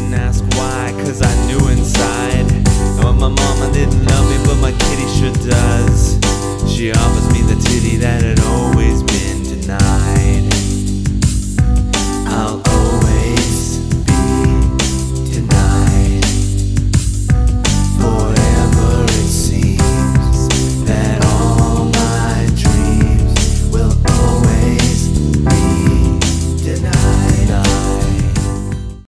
didn't ask why, cause I knew inside. Oh, my mama didn't love me, but my kitty sure does. She offers me the titty that it